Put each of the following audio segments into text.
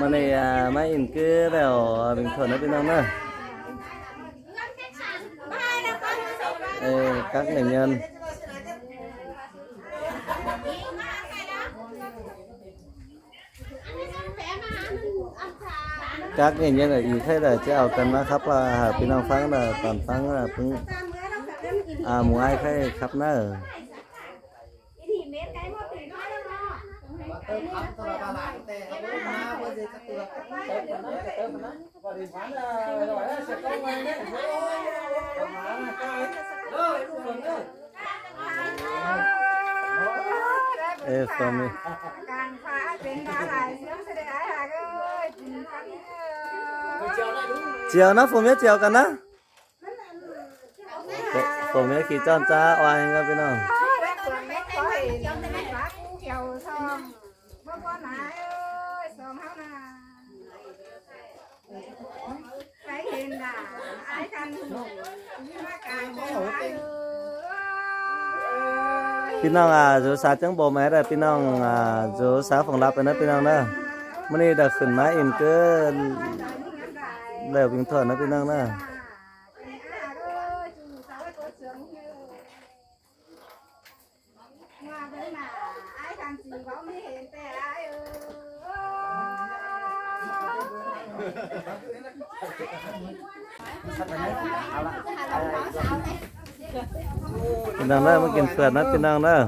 mà này mấy in cứ đều bình thường nó bên đâu nữa. Đây, các nghệ nhân ở ý thế là chứ ao cần nó khắp là bên ông phăng là toàn phăng là cũng mùa ai khai khắp nó from chiều nó phù miết chiều cần á phù miết khi cho cha oai ra bên nào pin nào dù sao chẳng bồ mẹ rồi pin nào dù sao phòng lập nó pin nào nữa mới đi được khẩn máy in cứ đều bình thường nó pin nào nữa pin nào nữa mớiกินเฟื่อนนะpin nào nữa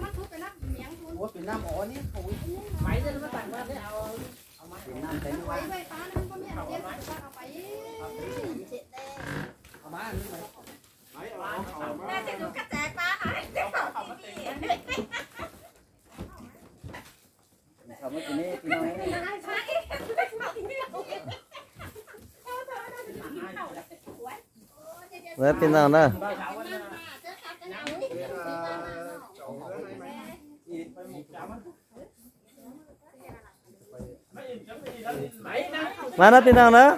với pin nào nữa mà nó pin nào nữa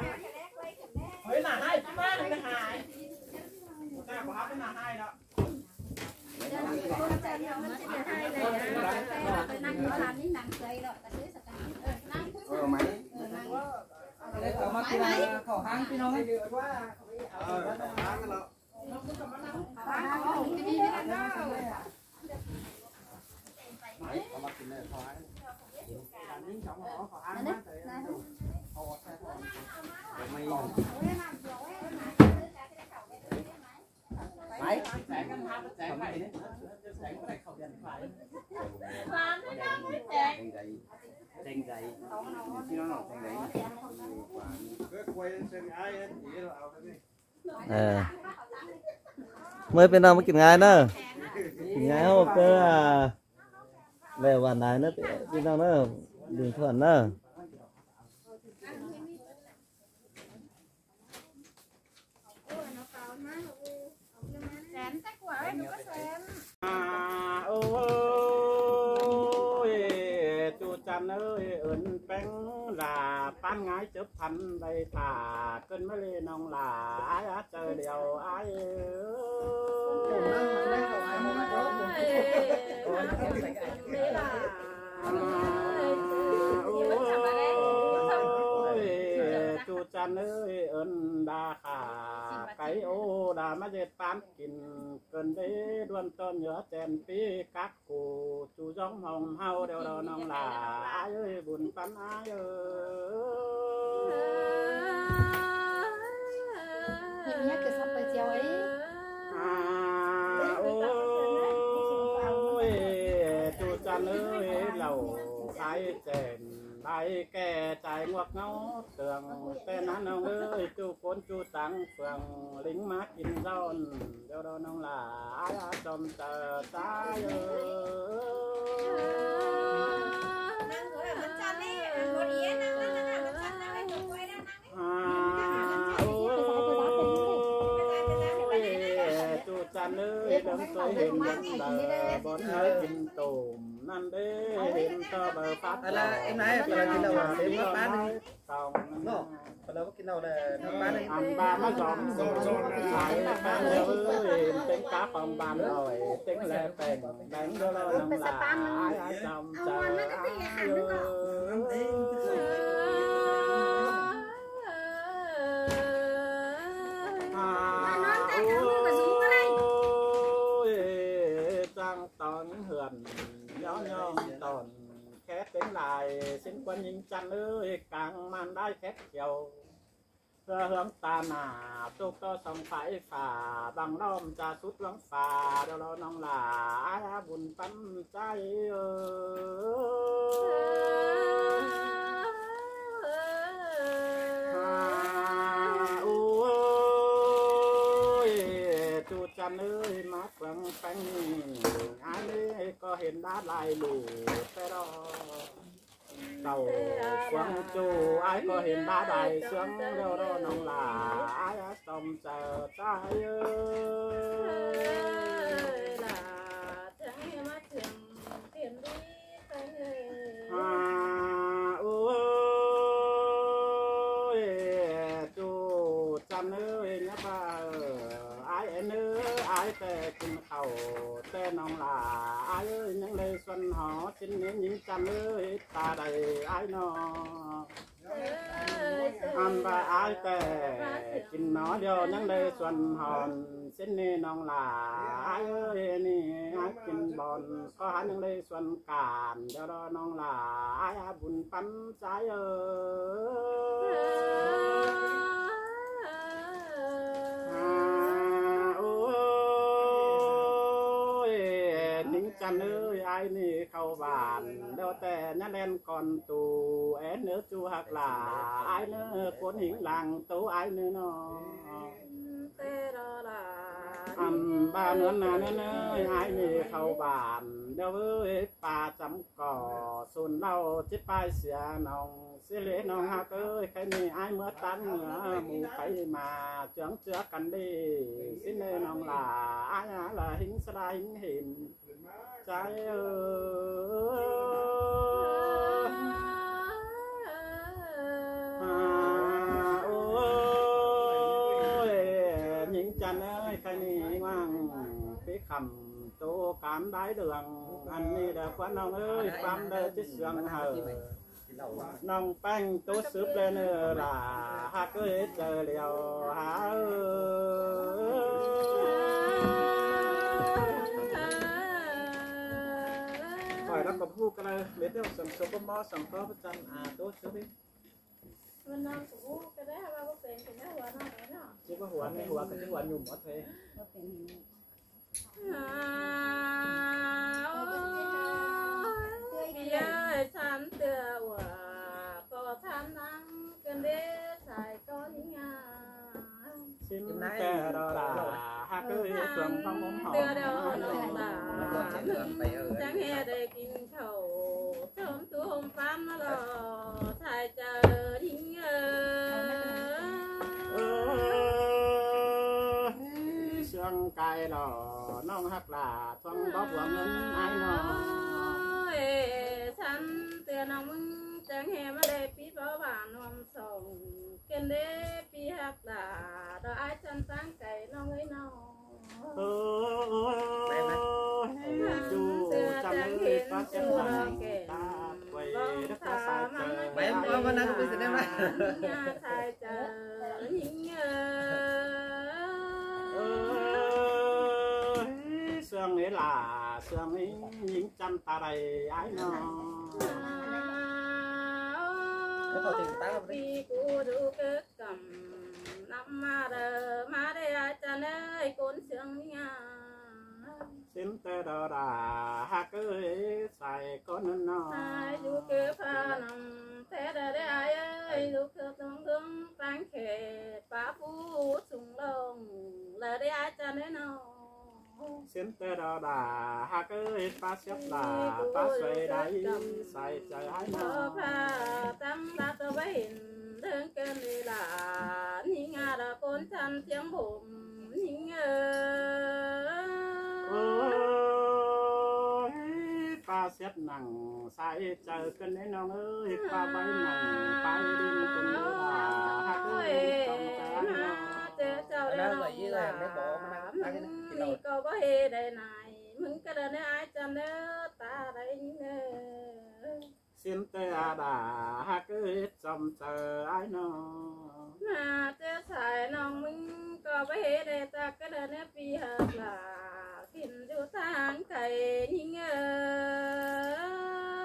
mới bên nào mới kịp ngay nữa kịp ngay không cơ về bàn này nó bên nào nữa đường thuận nữa ơi ơn bánh là ban ngái chớp thành đây thả cơn mới lên nông là ai á trời điều ai chú chăn ơi ơn đa khả cái ô đà má dệt bán kín cơn đấy đoan tròn nhớ chèn pi các cụ chú giống hồng hao đều đầu nông là ai ơi buồn phán ai ơi chú chăn ơi lầu ai chèn ai kẻ trái ngoặc ngáo tường tên hắn ông ơi chú côn chú trắng phường lính mát in giòn đều đâu nông là ai trồng tờ trái chú chăn ơi đấng tôi hình nhận bờ bốn nơi kinh tùm năn đế hình cho bờ phát là em nói là cái đầu đến nó bán đi đâu cái đầu là nó bán đi ăn ba má giòn lại bán ơi tính cá phòng bàn rồi tính lệ tiền đánh đô la nông là ai trong chờ ai ตอนแค่เป็นลายสิ้นควันยิงจันเลยกลางมันได้แค่เกี่ยวเพื่อเฮืองตาหนาตุกต่อสองไฟฝ่าบางล้อมจะสุดหวังฝ่าเดี๋ยวเราน้องหลาบุญปั้นใจจูจันเลยมาฟังแป้งอันนี้ก็เห็นด้านลายหลู่แต่รอเต่าฟังจูไอ้ก็เห็นด้านใดเสียงเดียวรอน้องหลาไอ้สมเจอใจแต่กินข้าวแต่น้องหลาไอ้ยังเลยส่วนหอชิ้นนี้ยิ่งจำเลยตาใดไอ้นออันไปไอ้แต่กินหนอเดียวยังเลยส่วนหอนชิ้นนี้น้องหลาไอ้นี่ไอ้กินบอลก็หายังเลยส่วนการเดี๋ยวรอน้องหลาไอ้บุญปั้นใจจันเอ้ยไอ้นี่เข้าบ้านเดี๋ยวแต่นั่นเล่นก่อนตูเอ็นเนื้อจูหักหลาไอ้เนื้อคนหิงหลังตูไอ้เนื้อน้องบ้านเนื้อนาเนื้อไอ้นี่เข้าบ้านเดี๋ยวเอ้ยป่าจำก่อส่วนเราจิตไปเสียน้องเสียเลี้ยน้องหักเอ้ยใครนี่ไอ้เมื่อตันเหนือหมู่ไปมาเจืองเจือกันดีสิเนื้อน้องหลาไอ้ละหิงสลายหิงเห็นใจโอ้ยหญิงจันเอ้ยใครนี่ว่างพี่คำโตการได้เดืองอันนี้เด็กว่าน้องเอ้ยความเด้อที่เสียงเหอน้องแป้งตัวสืบเลยเนื้อล่ะหากเอ้ยเจอเดียวหาแล้วก็พูดกันเลยเดี๋ยวสัมสกมอสัมพอประจันตัวเชื่อดิมันนอนกูก็ได้ว่าก็เป็นกันได้หัวนอนเนาะชื่อว่าหัวในหัวกับชื่อหัวหนุ่มหมดเลยเยอะฉันเตือว่าก็ทำนั่งกันเด้ใส่ก้อนงาชิมแต่ดอลาฮักเอ้ยเครื่องพังมุมหอมเตือดอลาจังเฮได้กินข้าวชมตัวหอมฟันมาหล่อถ่ายเจอทิ้งเสียงไก่หล่อน้องฮักลาทวงบอกว่าเงินไอ้น้องฉันเตือนน้องมึงจังเฮมาได้ปีบ่บานนวมส่งกันเด้ปีฮักลาดอกไอ้ฉันตั้งไก่น้องไอ้น้องจูจังเห็นตัวแก่ตาไว้รักษาสายใจแม่มานั่งไปสิได้ไหมสายใจหิงเสื่องนี้ล่ะเสื่องนี้ยิงจำตาใดไอ้น้องปีกูดูเกิดกำน้ำมาเด้อมาได้อาจารย์เอ้ยคนเสื่องนี้สินแต่ดอดาฮักเอ้ยใส่ก้นน้องดูเกิดพานำแต่ได้ไอ้เอ้ยดูเกิดต้องถึงตั้งเขตป้าผู้สูงลงเลยได้อาจารย์ได้น้องสินแต่ดอดาฮักเอ้ยป้าเสียบลาป้าสวยได้ใส่ใจให้น้องพระตั้งตาตัวไว้เห็นเรื่องเกินเวลานี่งาดาคนฉันเสียงผมนี่ป้าเสียบหนังใส่เจอกันแน่น้องเอ้ยป้าใบหนังไปดินคนเวลาฮักเอ้ยต้องการเจ้าเจ้าได้น้องลานี่ก็บ่เฮได้นายมึงก็เดินให้อายจำเด้อตาได้ยินเด้อสินเตอาดาฮักเอ้ยจำเจอไอ้น้องน่าเจ้าสายน้องมึงก็บ่เฮได้ตาก็เดินให้ปีหักลากินอยู่ทางไก่ยิง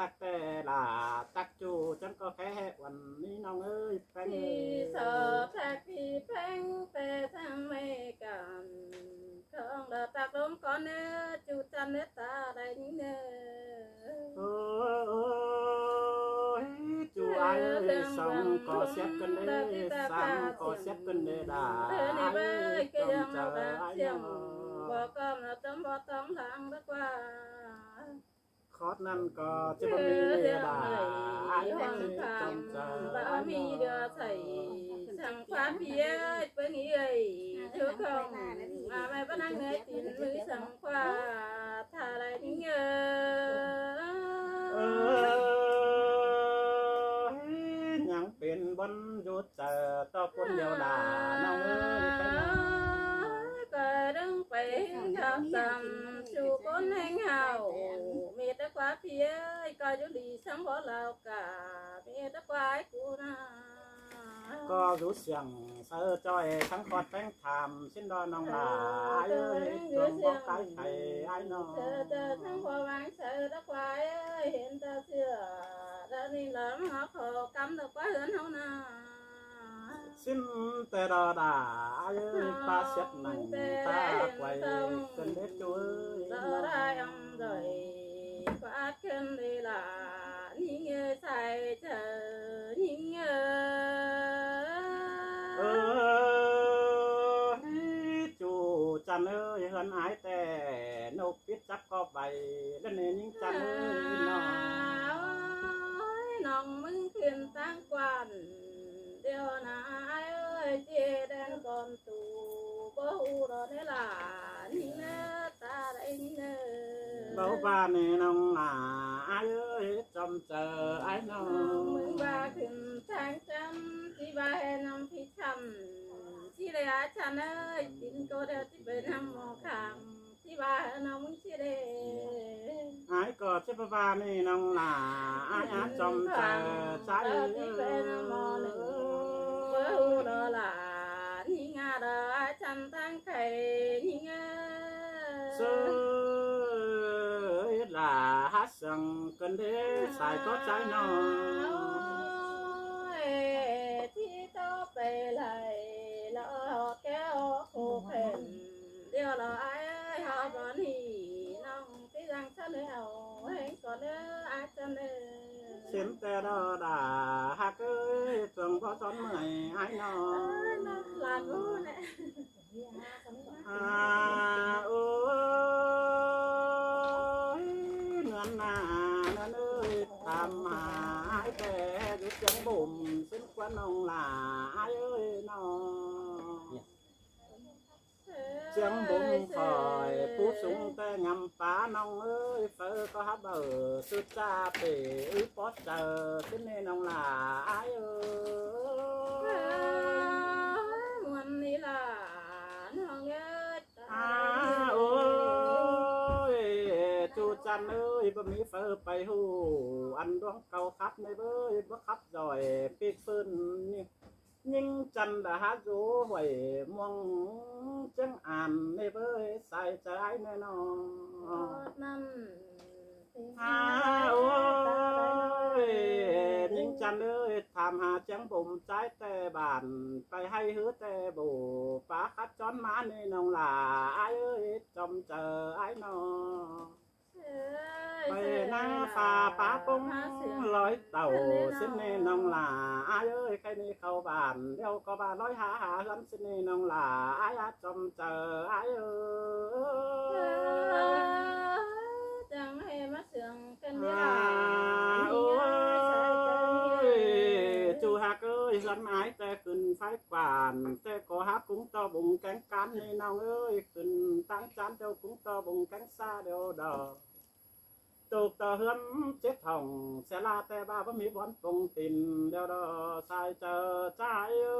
กแต่ละตักจูจังก็แค่วันนี้น้องเอ้ยแป้งพี่สอบแท็กพี่แป้งแต่ทำไม่กันของเราตักลมก่อนเนื้อจูจันเนื้อตาได้นี่เนื้อโอ้ยจูไอ้สองก็เสียบกันเลยสามก็เสียบกันเลยด่าเธอในเบ้ยก็ยังมาเจอแบบไอ้เสียงน้องบอกก็มาต้มบอกต้องทางดีกว่าคอร์สนั่นก็จะบ่มีด่าไอ้น้องจำเจอบ่มีเดือใส่สั่งความเพียรเป็นเอ้ยทุกคนมาไม่ปนังเนื้อตีนมือสั่งความทาอะไรนี่เงอยังเป็นบนยุดเจอต่อคนเดียวด่าน้องเอ้ยไปน้องก็ดึงไปขับซ้ำสู่คนแห่งเฮามีแต่ความเพียรก็อยู่ดีสังบ่เรากะมีแต่ความกูนะก็รู้เสียงเสือจอยทั้งคอดแป้งทำชิ้นดอนน้องลาเอ้ยจงบอกไก่ไข่ไอ้น้องเธอเจอทั้งความหวังเธอแต่ความเห็นแต่เสื้อแล้วนี่หลังหาขอกำแต่ความเหินเฮานาสิ้นแต่ดอด่าเอ้ยปลาเช็ดหนังตาไกวเป็นเด็ดจุ้ยเราได้อำเลยกว่าขึ้นเลยล่ะนี่เงยใส่เธอนี่เงยจูจันเอ้ยเฮินหายแต่นกปิดจับก็ใบแล้วเนี่ยยิ่งจันเอ้ยน้องน้องมึงขึ้นตั้งกวนเดี๋ยวนะเอ้ยเจแดนก่อนตูบ่ฮู้รอได้ล่ะนี่เนื้อตาได้นี่เนื้อเบาบ้านนี่น้องหลาเอ้ยจำเจอไอ้น้องมึงว่าขึ้นทางจำที่บ้าให้น้ำพี่ช้ำที่ได้อาฉันเอ้ยกินก็เดี๋ยวที่ไปน้ำหมอคำที่บ้าให้น้องมึงที่ได้ไอ้ก็เจ็บบ้านนี่น้องหลาไอ้จำเจอใจที่ไปน้ำหมอหนึ่งบ่ฮู้รอล่ะนี่งาดาฉันตั้งไข่นี่งาเสือหลาฮัสสังกันเด้สายก็ใจน้องที่ต่อไปเลยแล้วแก้วโคเพ่นเดี๋ยวเราไอ้หอบร้อนหีน้องที่รังฉันแล้วเห็นก่อนเด้ออาจารย์เด้อเสียงแต่ดอด่าฮักเอ้ยจงพอจนเมื่อยไอ้น้องหลานรู้เนี่ยโอ้ยเงินหน้านั่นเอ้ยตามหาแต่ยุดจังบุ่มสิ้นกว่าน้องหลาเอ้ยน้องเสียงบุ่มคอยผู้สูงแต่งำป้าน้องเอ้ยเฟอก็ฮับเบอร์สุดจ้าเป๋ปอดเจอขึ้นในน้องหลาเอ้ยวันนี้ล่ะน้องเอ้ยโอ้ยจูจันเอ้ยบ่มีเฟอไปหูอันดวงเก่าครับในเบ้ยบ่ครับจ่อยปีกปืนนี่ยิ่งจันดาหาอยู่หวยม่วงจังอ่านในเบ้ยใส่ใจแน่นอนนั่นโอ้ยยิ่งจันเอ้ยถามหาจังบ่มใจแต่บ้านไปให้หือแต่บูปาคัดจอนมาในน้องหลาเอ้ยจอมเจอไอ้น้อง ไปหน้าฝ่าป่าปงลอยเต่าสิ้นในน้องหลาเอ้ยใครนี่เข้าบ้านเดี๋ยวก็บ้านลอยหาลำสิ้นในน้องหลาไอ้จอมเจอไอ้จังให้มาเสียงกันเวลาโอ้ยจูฮักเอ้ยสันไม้แต่ขึ้นไฟกวานแต่ก็ฮักกุ้งต่อบุงแกงกันในน้องเอ้ยขึ้นตั้งจานเดี๋ยวกุ้งต่อบุงแกงซาเดี๋ยวดอกตูกต่อเฮือนเจ็ดทองเสลาแต่บ้าบ่มีบอนตรงตินเดี๋ยวดอสายเจอใจเอ้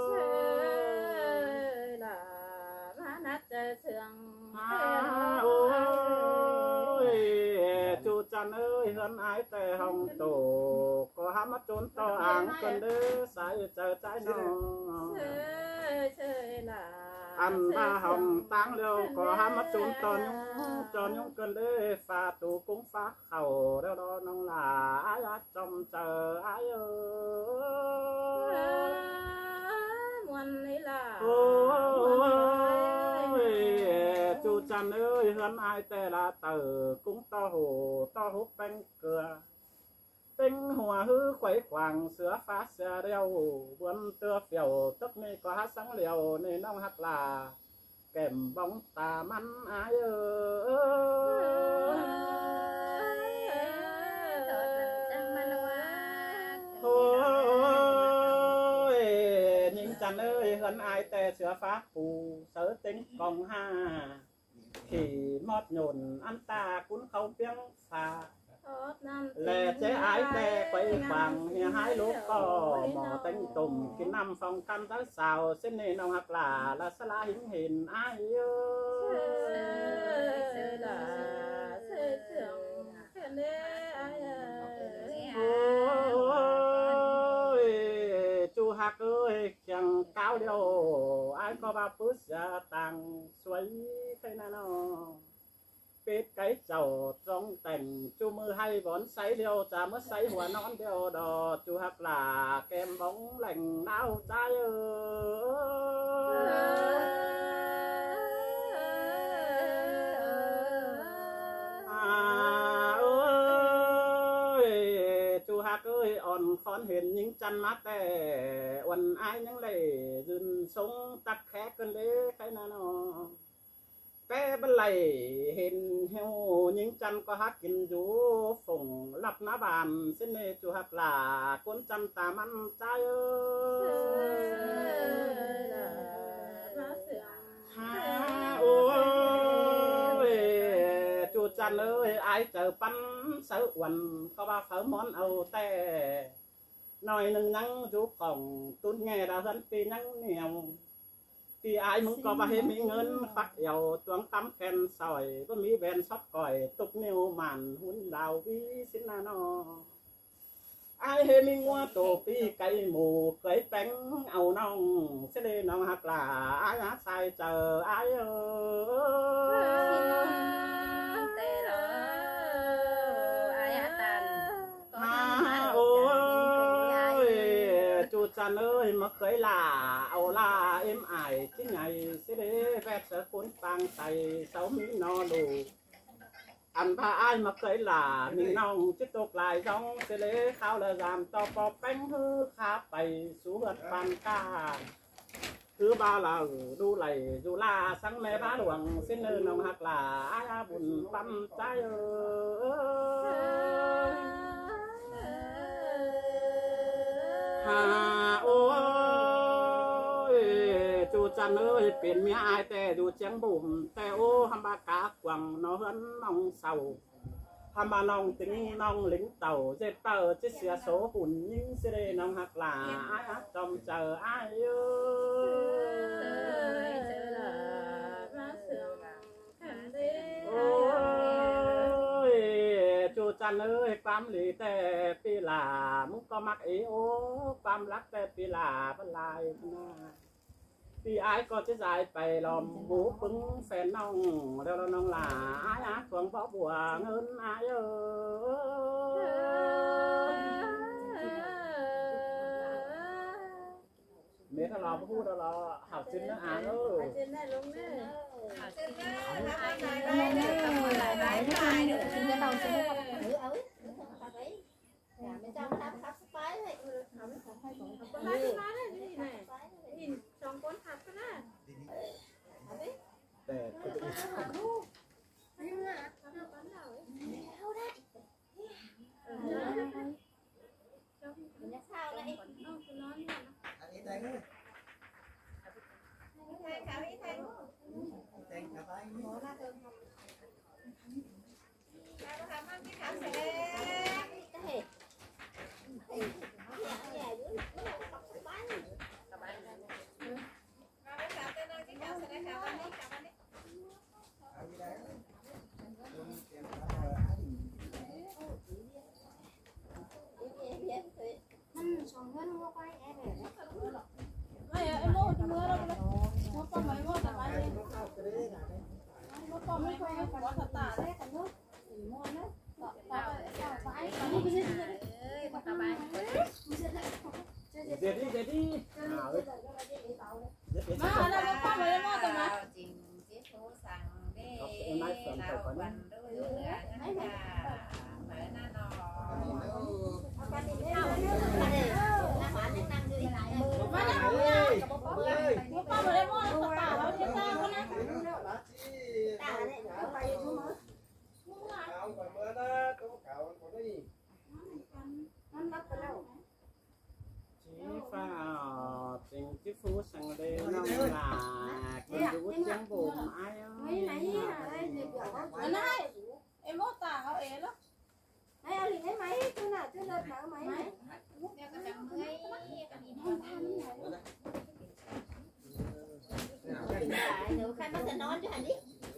ยล่ะมานัดเจอเสียงโอ้ยจูจันเอ้ยเฮือนไอแต่ห้องโตก็หามาจนต่ออ่างกันเด้อสายเจอใจน้องเชยล่ะ ăn ba hồng tang liêu có ham mất trốn cho nhung cơn đê pha tù cũng phá khẩu đeo đó nông là ai trong chờ ai muôn ấy là chú chăn ơi hơn ai tê là tờ cũng to hút bánh cửa tinh hòa hư khuấy khoảng sữa phá xe đeo buôn tưa phiểu tức này có hát sáng liều nên nông hạt là kèm bóng tà mắn ai ôi nhìn chăn ơi hơn ai tê sữa phá phù sớ tính còn ha thì mót nhồn ăn ta cũng không tiếng phà lệ chế ái tê quay khoảng hai lúc có mỏ tánh tùng cái năm phòng căn tới xào xin nên ông hoặc là xa lá hình hình ai ôi chú hạc ơi chẳng cao điều ai có ba phút ra tàng xoáy thế nào biết cái chầu trong tình chú mưa hay bón sấy điêu cha mất sấy hoa nón điêu đò chú hạc là kem bóng lành đau trái ơi chú hạc ơi on khón hiền những chân mắt tè quần ai những lệ dừng sống tắc khẽ cơn lê cái nào nó cái bên này hiện heo những chân có hát kinh chú phùng lập ná bàn xin nê chú hát là cuốn chân tà ăn trái ôi chú chân ơi ai chờ bắn sợ quần có ba phở món âu tè nói nâng nhắn chú phòng tốt nghe đã dẫn tì nhắn nhiều thì ai muốn có ba hết mỹ ngân phát dầu tuấn tắm khen sỏi có mỹ ven sót còi tục nêu màn hun đào vi xin là nó ai hết mỹ ngoa tổ pi cây mù cưới bánh ầu nong sẽ lên nong hoặc là ai hát sai chờ ai chăn ơi mà cưới là ầu là em ải chứ ngày sẽ để vẹt sợ cuốn tăng tay sáu miếng no đủ ăn ba ai mà cưới là mình nong tiếp tục lại trong sẽ để khao là giảm to bò bánh hư khá bày xuống vật bàn ca thứ ba là đu lầy dù là sáng mẹ bá luồng xin nơi nồng hoặc là ai buồn băm trái ôi chú chăn ơi biển mía ai tè dù chén bùm tè ô hăm ba cá quăng nó hơn nong sầu hăm ba nong tính nong lính tàu dệt tờ chiếc xe số bùn những xe đây nong hoặc là ai hát trong chờ ai chú chăn ơi quam lì tè pi là muốn có mắc ý ô quam lắc tè pi là vẫn lại pi ai có chứ dài bày lòm bú bứng phèn nong đeo đó nong là ai á quăng võ bùa hơn ai mấy thằng lò bú đó là học sinh nó ăn ơi trong con thật đó Để đi. Mà nó có con với nó tụi mà. Tình chứ phú sang đây nó là cái rút trắng bùm ai ơi này em mốt tà họ ế lắm này ở liền cái máy chứ nào chứ lên mở máy này được khai bắt nón chứ hành đi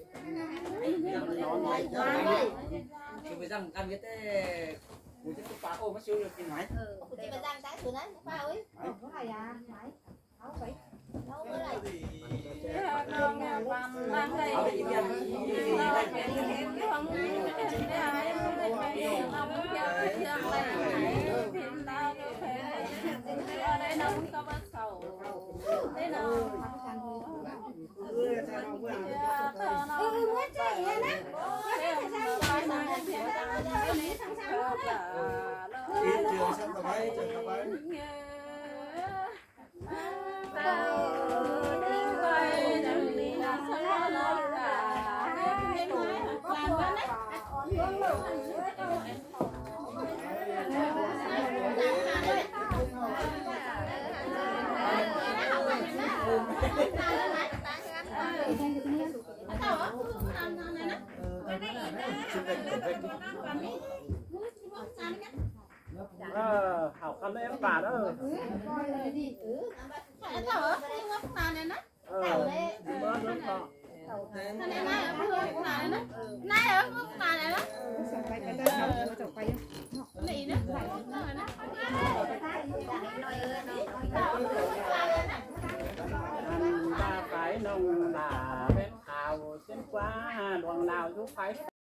chứ bây giờ ăn cái tê cú chứ phá ô mất siêu được tiền máy thì bây giờ cái thứ đấy phá ơi có hay à máy đâu vậy đâu mới lại đang đây học con em bà đó ba phải nông là bên thảo trên quá đoàn nào giúp phải